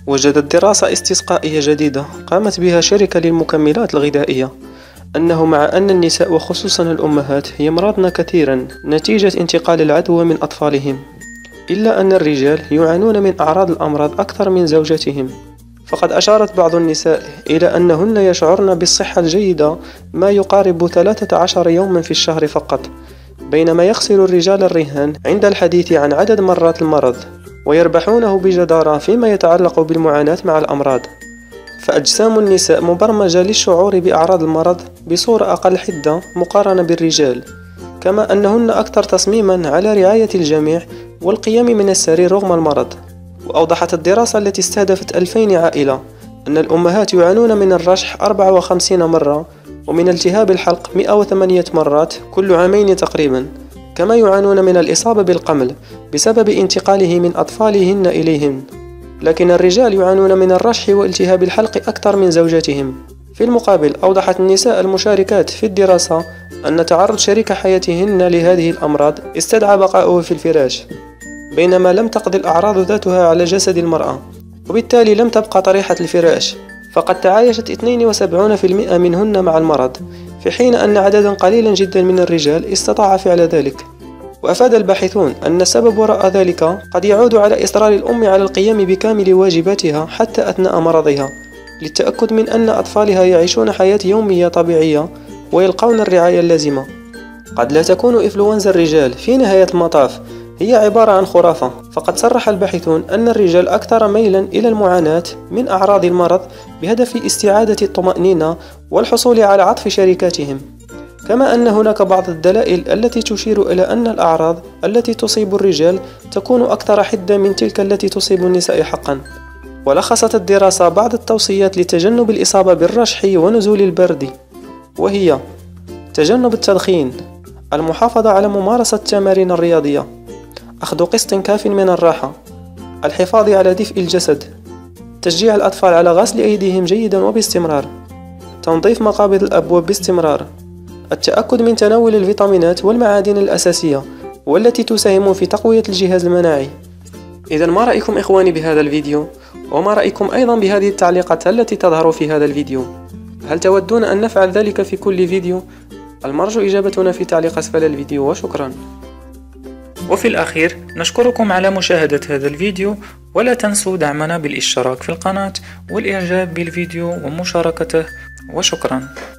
وجدت دراسة استسقائية جديدة قامت بها شركة للمكملات الغذائية أنه مع أن النساء وخصوصا الأمهات يمرضن كثيرا نتيجة انتقال العدوى من أطفالهم، إلا أن الرجال يعانون من أعراض الأمراض أكثر من زوجاتهم. فقد أشارت بعض النساء إلى أنهن يشعرن بالصحة الجيدة ما يقارب 13 يوما في الشهر فقط، بينما يخسر الرجال الرهان عند الحديث عن عدد مرات المرض ويربحونه بجدارة فيما يتعلق بالمعاناة مع الأمراض. فأجسام النساء مبرمجة للشعور بأعراض المرض بصورة أقل حدة مقارنة بالرجال، كما أنهن أكثر تصميما على رعاية الجميع والقيام من السرير رغم المرض. وأوضحت الدراسة التي استهدفت 2000 عائلة أن الأمهات يعانون من الرشح 54 مرة ومن التهاب الحلق 108 مرات كل عامين تقريبا، كما يعانون من الإصابة بالقمل بسبب انتقاله من أطفالهن إليهن. لكن الرجال يعانون من الرشح والتهاب الحلق أكثر من زوجاتهم. في المقابل أوضحت النساء المشاركات في الدراسة أن تعرض شريك حياتهن لهذه الأمراض استدعى بقاؤه في الفراش، بينما لم تقضي الأعراض ذاتها على جسد المرأة، وبالتالي لم تبقى طريحة الفراش. فقد تعايشت 72% منهن مع المرض، في حين أن عددا قليلا جدا من الرجال استطاع فعل ذلك. وأفاد الباحثون أن السبب وراء ذلك قد يعود على إصرار الأم على القيام بكامل واجباتها حتى أثناء مرضها، للتأكد من أن أطفالها يعيشون حياة يومية طبيعية ويلقون الرعاية اللازمة. قد لا تكون إنفلونزا الرجال في نهاية المطاف هي عبارة عن خرافة، فقد صرح الباحثون أن الرجال أكثر ميلا إلى المعاناة من أعراض المرض بهدف استعادة الطمأنينة والحصول على عطف شريكاتهم، كما أن هناك بعض الدلائل التي تشير إلى أن الأعراض التي تصيب الرجال تكون أكثر حدة من تلك التي تصيب النساء حقا. ولخصت الدراسة بعض التوصيات لتجنب الإصابة بالرشح ونزول البرد، وهي تجنب التدخين، المحافظة على ممارسة التمارين الرياضية، أخذ قسط كاف من الراحة، الحفاظ على دفء الجسد، تشجيع الأطفال على غسل أيديهم جيدا وباستمرار، تنظيف مقابض الأبواب باستمرار، التأكد من تناول الفيتامينات والمعادن الأساسية والتي تساهم في تقوية الجهاز المناعي. إذا ما رأيكم إخواني بهذا الفيديو؟ وما رأيكم أيضا بهذه التعليقات التي تظهر في هذا الفيديو؟ هل تودون أن نفعل ذلك في كل فيديو؟ المرجو إجابتنا في تعليق أسفل الفيديو، وشكرا. وفي الأخير نشكركم على مشاهدة هذا الفيديو، ولا تنسوا دعمنا بالاشتراك في القناة والإعجاب بالفيديو ومشاركته، وشكرا.